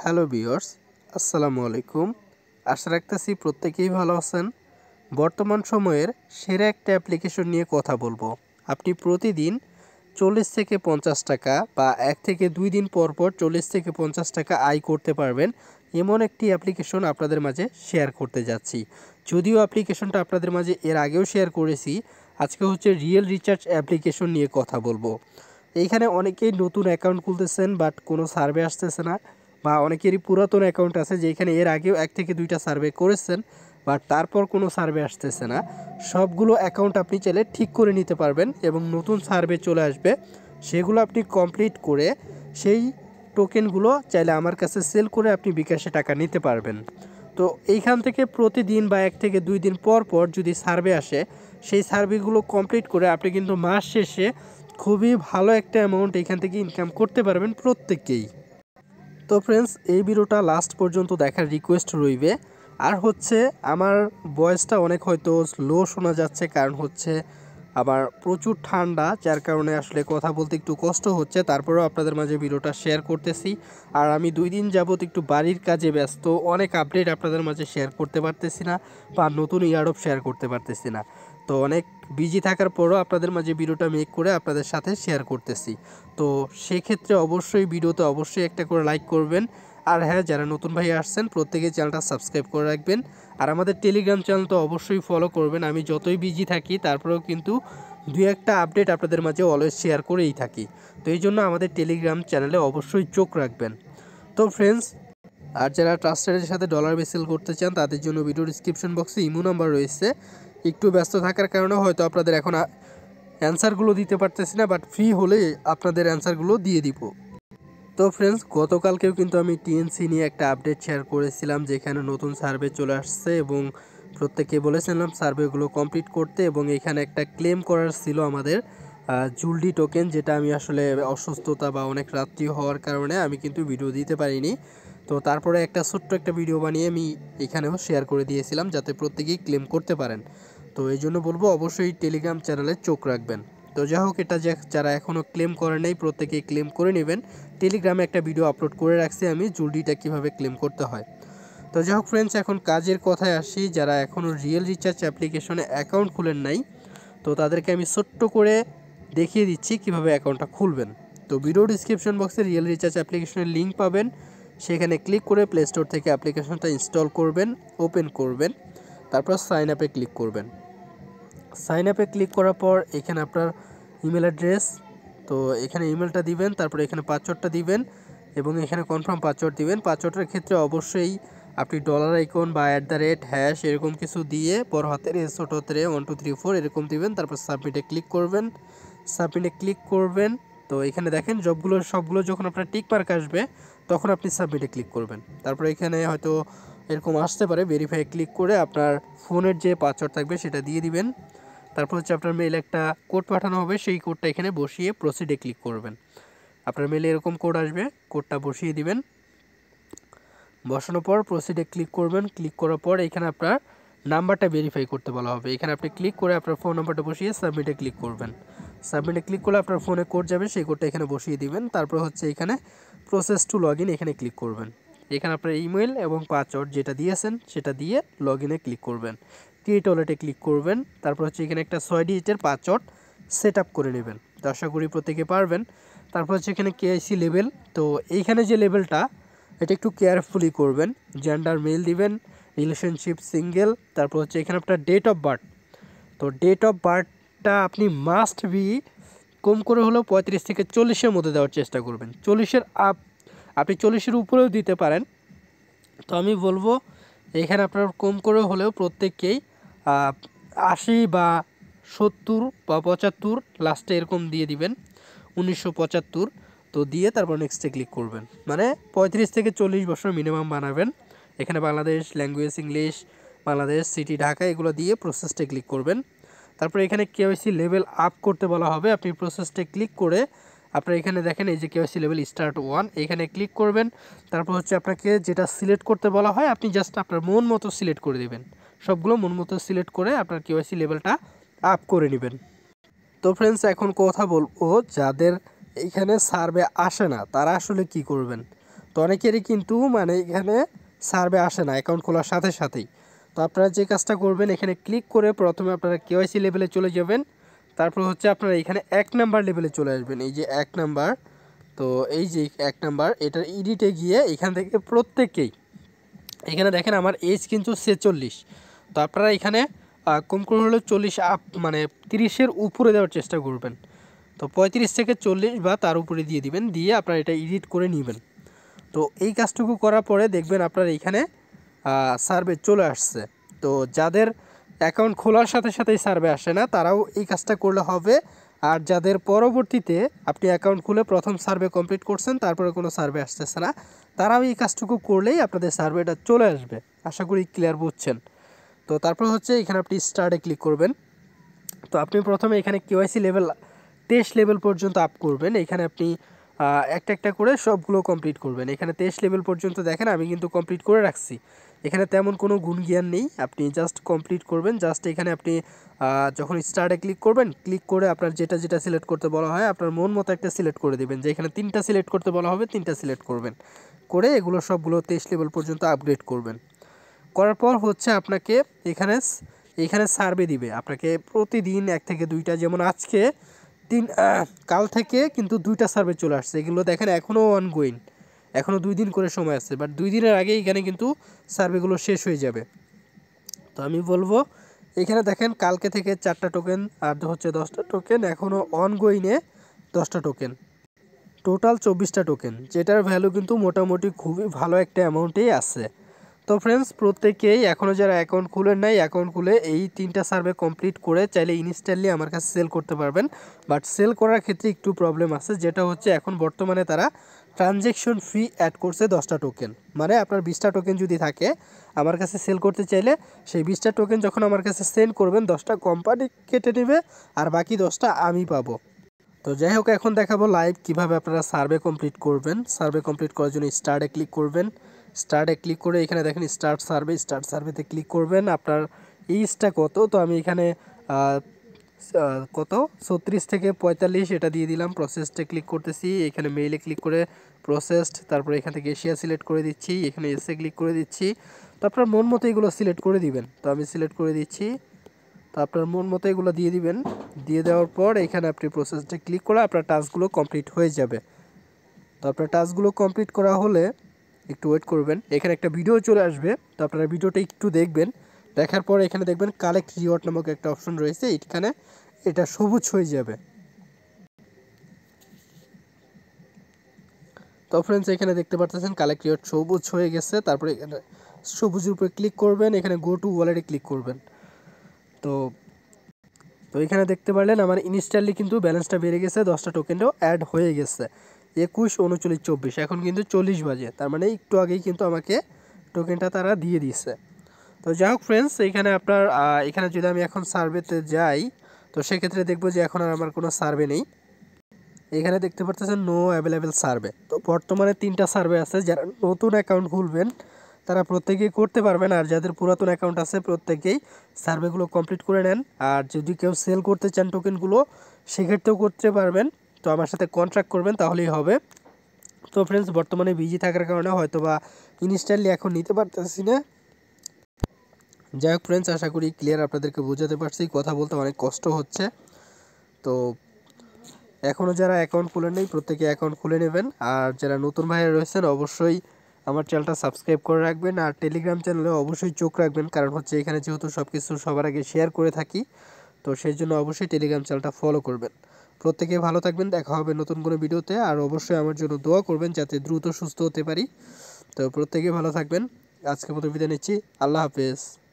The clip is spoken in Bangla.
হ্যালো ভিউয়ার্স, আসসালামু আলাইকুম। আশা রাখতেছি প্রত্যেকেই ভালো আছেন। বর্তমান সময়ের সেরা একটা অ্যাপ্লিকেশন নিয়ে কথা বলবো। আপনি প্রতিদিন 40 থেকে 50 টাকা বা 1 থেকে 2 দিন পর পর 40 থেকে 50 টাকা আয় করতে পারবেন, এমন একটি অ্যাপ্লিকেশন আপনাদের মাঝে শেয়ার করতে যাচ্ছি। যদিও অ্যাপ্লিকেশনটা আপনাদের মাঝে এর আগেও শেয়ার করেছি, আজকে হচ্ছে রিয়েল রিচার্জ অ্যাপ্লিকেশন নিয়ে কথা বলবো। এইখানে অনেকেই নতুন অ্যাকাউন্ট খুলতেছেন বাট কোনো সার্ভে আসতেছে না, বা অনেকেরই পুরাতন অ্যাকাউন্ট আছে যেখানে এর আগেও 1 থেকে 2টা সার্ভে করেছেন বাট তারপর কোনো সার্ভে আসতেছে না। সবগুলো অ্যাকাউন্ট আপনি চাইলে ঠিক করে নিতে পারবেন এবং নতুন সার্ভে চলে আসবে, সেগুলো আপনি কমপ্লিট করে সেই টোকেনগুলো চাইলে আমার কাছে সেল করে আপনি বিকাশে টাকা নিতে পারবেন। তো এইখান থেকে প্রতিদিন বা 1 থেকে 2 দিন পর পর যদি সার্ভে আসে, সেই সার্ভেগুলো কমপ্লিট করে আপনি কিন্তু মাস শেষে খুবই ভালো একটা অ্যামাউন্ট এখান থেকে ইনকাম করতে পারবেন প্রত্যেককেই। তো ফ্রেন্ডস, এই ভিডিওটা লাস্ট পর্যন্ত দেখার রিকোয়েস্ট রইবে। আর হচ্ছে আমার ভয়েসটা অনেক হয়তো লো শোনা যাচ্ছে, কারণ হচ্ছে আবার প্রচুর ঠান্ডা, যার কারণে আসলে কথা বলতে একটু কষ্ট হচ্ছে। তারপরেও আপনাদের মাঝে ভিডিওটা শেয়ার করতেছি। আর আমি 2 দিন যাবত একটু বাড়ির কাজে ব্যস্ত, অনেক আপডেট আপনাদের মাঝে শেয়ার করতে পারতেছি না বা নতুন ইয়ারডপ শেয়ার করতে পারতেছি না। তো অনেক বিজি থাকার পরও আপনাদের মাঝে ভিডিওটা মেক করে আপনাদের সাথে শেয়ার করতেছি। তো সেক্ষেত্রে অবশ্যই ভিডিওতে অবশ্যই একটা করে লাইক করবেন। আর হ্যাঁ, যারা নতুন ভাই আসছেন প্রত্যেকেই চ্যানেলটা সাবস্ক্রাইব করে রাখবেন। আর আমাদের টেলিগ্রাম চ্যানেল তো অবশ্যই ফলো করবেন। আমি যতই বিজি থাকি তারপরেও কিন্তু 2-1টা আপডেট আপনাদের মাঝে অলওয়েজ শেয়ার করেই থাকি। তো এই জন্য আমাদের টেলিগ্রাম চ্যানেলে অবশ্যই চোখ রাখবেন। তো ফ্রেন্ডস, আর যারা ট্রাস্টেডের সাথে ডলার বেসেল করতে চান তাদের জন্য ভিডিও ডিসক্রিপশন বক্সে ইমো নাম্বার রয়েছে। একটু ব্যস্ত থাকার কারণে হয়তো আপনাদের এখন অ্যান্সারগুলো দিতে পারতেছি না, বাট ফ্রি হলে আপনাদের অ্যান্সারগুলো দিয়ে দিব। তো ফ্রেন্ডস, গতকালকেও কিন্তু আমি টিএনসি নিয়ে একটা আপডেট শেয়ার করেছিলাম, যেখানে নতুন সার্ভে চলে আসছে এবং প্রত্যেকে বলেছিলাম সার্ভেগুলো কমপ্লিট করতে, এবং এখানে একটা ক্লেম করার ছিল আমাদের জুলডি টোকেন, যেটা আমি আসলে অসুস্থতা বা অনেক রাত্রি হওয়ার কারণে আমি কিন্তু ভিডিও দিতে পারিনি। তো তারপরে একটা ছোট্ট একটা ভিডিও বানিয়ে আমি এখানেও শেয়ার করে দিয়েছিলাম যাতে প্রত্যেকেই ক্লেম করতে পারেন। তো এই জন্য বলবো অবশ্যই টেলিগ্রাম চ্যানেলে চোখ রাখবেন। তো যাই হোক, এটা যারা এখনও ক্লেম করে নেই প্রত্যেকেই ক্লেম করে নেবেন। টেলিগ্রামে একটা ভিডিও আপলোড করে রাখছি আমি জুলডিটা কীভাবে ক্লেম করতে হয়। তো যাই হোক ফ্রেন্ডস, এখন কাজের কথায় আসি। যারা এখনও রিয়েল রিচার্জ অ্যাপ্লিকেশনে অ্যাকাউন্ট খুলেন নাই, তো তাদেরকে আমি ছোট্ট করে দেখিয়ে দিচ্ছি কিভাবে অ্যাকাউন্টটা খুলবেন। তো ভিডিও ডিসক্রিপশন বক্সে রিয়েল রিচার্জ অ্যাপ্লিকেশনের লিঙ্ক পাবেন, সেখানে ক্লিক করে প্লে স্টোর থেকে অ্যাপ্লিকেশনটা ইনস্টল করবেন, ওপেন করবেন, তারপর সাইন আপে ক্লিক করবেন। সাইন আপে ক্লিক করার পর এখানে আপনার ইমেল অ্যাড্রেস, তো এখানে ইমেলটা দিবেন, তারপরে এখানে পাসওয়ার্ডটা দিবেন এবং এখানে কনফার্ম পাসওয়ার্ড দিবেন। পাসওয়ার্ডের ক্ষেত্রে অবশ্যই আপনি ডলার আইকন বা @ এরকম কিছু দিয়ে বড় হাতের ছোট হাতের 1 2 3 4 এরকম দিবেন, তারপর সাবমিটে ক্লিক করবেন। সাবমিটে ক্লিক করবেন। তো এখানে দেখেন সবগুলো যখন আপনার টিক মার্ক আসবে তখন আপনি সাবমিটে ক্লিক করবেন। তারপরে এখানে হয়তো এরকম আসতে পারে, ভেরিফাই ক্লিক করে আপনার ফোনের যে পাসওয়ার্ড থাকবে সেটা দিয়ে দিবেন। তারপর হচ্ছে আপনার মেইলে একটা কোড পাঠানো হবে, সেই কোডটা এখানে বসিয়ে প্রসিডে ক্লিক করবেন। আপনার মেইলে এরকম কোড আসবে, কোডটা বসিয়ে দিবেন। বসানোর পর প্রসিডে ক্লিক করবেন। ক্লিক করার পর এখানে আপনার নাম্বারটা ভেরিফাই করতে বলা হবে। এখানে আপনি ক্লিক করে আপনার ফোন নাম্বারটা বসিয়ে সাবমিটে ক্লিক করবেন। সাবমিটে ক্লিক করলে আপনার ফোনে কোড যাবে, সেই কোডটা এখানে বসিয়ে দিবেন। তারপর হচ্ছে এখানে প্রসেস টু লগ ইন, এখানে ক্লিক করবেন। এখানে আপনার ইমেল এবং পাসওয়ার্ড যেটা দিয়েছেন সেটা দিয়ে লগ ইনে ক্লিক করবেন। ক্রিয়েট ওয়ালেটে ক্লিক করবেন। তারপর হচ্ছে এখানে একটা 6 ডিজিটের পাসওয়ার্ড সেট আপ করে নেবেন। তো আশা করি প্রত্যেকে পারবেন। তারপর হচ্ছে এখানে কেআইসি লেভেল, তো এইখানে যে লেভেলটা এটা একটু কেয়ারফুলি করবেন। জেন্ডার মেল দিবেন, রিলেশনশিপ সিঙ্গেল, তারপর হচ্ছে এখানে আপনার ডেট অফ বার্থ, তো ডেট অফ বার্থটা আপনি মাস্ট বি কম করে হলেও 35 থেকে 40-এর মধ্যে দেওয়ার চেষ্টা করবেন। 40-এর আপনি 40-এর উপরেও দিতে পারেন। তো আমি বলবো এখানে আপনার কম করে হলেও প্রত্যেককেই 80 বা 70 বা 75 লাস্টে এরকম দিয়ে দিবেন, 1975। তো দিয়ে তারপর নেক্সটে ক্লিক করবেন, মানে 35 থেকে 40 বছর মিনিমাম বানাবেন। এখানে Bangladesh, language English, Bangladesh, city Dhaka, এগুলো দিয়ে প্রসেসটে ক্লিক করবেন। তারপর এখানে কেওয়াইসি লেভেল আপ করতে বলা হবে, আপনি প্রসেসটে ক্লিক করে আপনার এখানে দেখেন এই যে কেওয়াইসি লেভেল স্টার্ট 1, এখানে ক্লিক করবেন। তারপর হচ্ছে আপনাকে যেটা সিলেক্ট করতে বলা হয় আপনি জাস্ট আপনার মন মতো সিলেক্ট করে দেবেন। সবগুলো মন মতো সিলেক্ট করে আপনার কেওয়াইসি লেভেলটা আপ করে নেবেন। তো ফ্রেন্ডস, এখন কথা বলবো যাদের এইখানে সার্ভে আসে না তারা আসলে কি করবেন। তো তো অনেকেরই কিন্তু মানে এখানে সার্ভে আসে না অ্যাকাউন্ট খোলার সাথে সাথেই। তো আপনারা যে কাজটা করবেন, এখানে ক্লিক করে প্রথমে আপনারা কেওয়াইসি লেভেলে চলে যাবেন। তারপর হচ্ছে আপনারা এখানে 1 নাম্বার লেভেলে চলে আসবেন। এই যে 1 নাম্বার, তো এই যে 1 নাম্বার, এটার এডিটে গিয়ে এখান থেকে প্রত্যেককেই, এখানে দেখেন আমার এজ কিন্তু 46। তো আপনারা এখানে কম করে হলেও 40 আপ, মানে 30-এর উপরে দেওয়ার চেষ্টা করবেন। তো 35 থেকে 40 বা তার উপরে দিয়ে দিবেন, দিয়ে আপনারা এটা এডিট করে নেবেন। তো এই কাজটুকু করার পরে দেখবেন আপনার এইখানে সার্ভে চলে আসছে। তো যাদের অ্যাকাউন্ট খোলার সাথে সাথেই সার্ভে আসে না, তারাও এই কাজটা করলে হবে। আর যাদের পরবর্তীতে আপনি অ্যাকাউন্ট খুলে প্রথম সার্ভে কমপ্লিট করছেন, তারপরে কোনো সার্ভে আসতেছে না, তারাও এই কাজটুকু করলেই আপনাদের সার্ভেটা চলে আসবে। আশা করি ক্লিয়ার বুঝছেন। তো তারপর হচ্ছে এখানে আপনি স্টার্টে ক্লিক করবেন। তো আপনি প্রথমে এখানে কেওয়াইসি লেভেল 23 লেভেল পর্যন্ত আপ করবেন। এখানে আপনি একটা একটা করে সবগুলো কমপ্লিট করবেন। এখানে 23 লেভেল পর্যন্ত দেখেন আমি কিন্তু কমপ্লিট করে রাখছি। এখানে তেমন কোনো গুণ জ্ঞান নেই, আপনি জাস্ট কমপ্লিট করবেন। জাস্ট এখানে আপনি যখন স্টার্টে ক্লিক করবেন, ক্লিক করে আপনার যেটা যেটা সিলেক্ট করতে বলা হয় আপনার মন মতো একটা সিলেক্ট করে দেবেন। যে এখানে 3টা সিলেক্ট করতে বলা হবে, 3টা সিলেক্ট করবেন, করে এগুলো সবগুলো 23 লেভেল পর্যন্ত আপগ্রেড করবেন। করার পর হচ্ছে আপনাকে এখানে সার্ভে দিবে আপনাকে প্রতিদিন 1 থেকে 2টা, যেমন আজকে কাল থেকে কিন্তু 2টা সার্ভে চলে আসছে। এগুলো দেখেন এখনও অনগোয়িং, এখনও 2 দিন করে সময় আছে, বাট 2 দিনের আগে এখানে কিন্তু সার্ভেগুলো শেষ হয়ে যাবে। তো আমি বলবো এখানে দেখেন কালকে থেকে 4টা টোকেন আর হচ্ছে 10টা টোকেন, এখনও অনগোয়িংয়ে 10টা টোকেন, টোটাল 24টা টোকেন, যেটার ভ্যালু কিন্তু মোটামুটি খুবই ভালো একটা অ্যামাউন্টেই আছে। তো ফ্রেন্ডস, প্রত্যেকেই এখনও যারা অ্যাকাউন্ট খুলেন নাই, অ্যাকাউন্ট খুলে এই 3টা সার্ভে কমপ্লিট করে চাইলে ইনস্ট্যান্টলি আমার কাছে সেল করতে পারবেন। বাট সেল করার ক্ষেত্রে একটু প্রবলেম আছে, যেটা হচ্ছে এখন বর্তমানে তারা ট্রানজ্যাকশন ফি অ্যাড করছে 10টা টোকেন। মানে আপনার 20টা টোকেন যদি থাকে, আমার কাছে সেল করতে চাইলে সেই 20টা টোকেন যখন আমার কাছে সেন্ড করবেন, 10টা কোম্পানি কেটে নেবে আর বাকি 10টা আমি পাবো। তো যাই হোক, এখন দেখাবো লাইভ কিভাবে আপনারা সার্ভে কমপ্লিট করবেন। সার্ভে কমপ্লিট করার জন্য স্টার্টে ক্লিক করবেন। স্টার্টে ক্লিক করে এখানে দেখেন স্টার্ট সার্ভেতে ক্লিক করবেন। আপনার এইজটা কত, তো আমি এখানে কত 36 থেকে 45 এটা দিয়ে দিলাম। প্রসেসটে ক্লিক করতেছি, এখানে মেইলে ক্লিক করে প্রসেসড, তারপরে এখান থেকে এশিয়া সিলেক্ট করে দিচ্ছি, এখানে এসে ক্লিক করে দিচ্ছি। তো আপনার মন মতো এগুলো সিলেক্ট করে দিবেন। তো আমি সিলেক্ট করে দিচ্ছি। তো আপনার মন মতো এগুলো দিয়ে দিবেন। দিয়ে দেওয়ার পর এখানে আপনি প্রসেসটা ক্লিক করে আপনার টাস্কগুলো কমপ্লিট হয়ে যাবে। তো আপনার টাস্কগুলো কমপ্লিট করা হলে একটু ওয়েট করবেন, এখানে একটা ভিডিও চলে আসবে। তো আপনারা ভিডিওটা একটু দেখবেন, দেখার পর এখানে দেখবেন কালেক্ট রিওয়ার্ড নামক একটা অপশন রয়েছে, এখানে এটা সবুজ হয়ে যাবে। তো ফ্রেন্ডস, এখানে দেখতে পাচ্ছেন কালেক্ট রিওয়ার্ড সবুজ হয়ে গেছে। তারপরে এখানে সবুজের উপরে ক্লিক করবেন, এখানে গো টু ওয়ালেটে ক্লিক করবেন। তো এখানে দেখতে পারলেন আমার ইনস্ট্যান্টলি কিন্তু ব্যালেন্সটা বেড়ে গেছে, 10টা টোকেনও অ্যাড হয়ে গেছে। 21, 39, 24, এখন কিন্তু 40 বাজে, তার মানে একটু আগেই কিন্তু আমাকে টোকেনটা তারা দিয়ে দিয়েছে। তো যাই হোক ফ্রেন্ডস, এখানে আপনার এখানে যদি আমি এখন সার্ভেতে যাই, তো সেক্ষেত্রে দেখবো যে এখন আর আমার কোনো সার্ভে নেই। এখানে দেখতে পাচ্ছেন নো অ্যাভেলেবেল সার্ভে। তো বর্তমানে 3টা সার্ভে আছে, যারা নতুন অ্যাকাউন্ট খুলবেন তারা প্রত্যেকেই করতে পারবেন, আর যাদের পুরাতন অ্যাকাউন্ট আছে প্রত্যেকেই সার্ভেগুলো কমপ্লিট করে নেন। আর যদি কেউ সেল করতে চান টোকেনগুলো, সেক্ষেত্রেও করতে পারবেন। তো আমার সাথে কন্ট্রাক্ট করবেন, তাহলেই হবে। তো ফ্রেন্ডস, বর্তমানে বিজি থাকার কারণে হয়তো বা ইনস্ট্যান্টলি এখন নিতে পারতেছি না। যাই হোক ফ্রেন্ডস, আশা করি ক্লিয়ার আপনাদেরকে বোঝাতে পারছি, কথা বলতে অনেক কষ্ট হচ্ছে। তো এখনও যারা অ্যাকাউন্ট খুলে নেই, প্রত্যেকে অ্যাকাউন্ট খুলে নেবেন। আর যারা নতুন ভাইরা রয়েছেন, অবশ্যই আমার চ্যানেলটা সাবস্ক্রাইব করে রাখবেন। আর টেলিগ্রাম চ্যানেলে অবশ্যই চোখ রাখবেন, কারণ হচ্ছে এখানে যেহেতু সব কিছু সবার আগে শেয়ার করে থাকি, তো সেই জন্য অবশ্যই টেলিগ্রাম চ্যানেলটা ফলো করবেন। প্রত্যেকে ভালো থাকবেন, দেখা হবে নতুন কোনো ভিডিওতে। আর অবশ্যই আমার জন্য দোয়া করবেন যাতে দ্রুত সুস্থ হতে পারি। তো প্রত্যেকে ভালো থাকবেন, আজকের মতো বিদায় নিচ্ছি, আল্লাহ হাফেজ।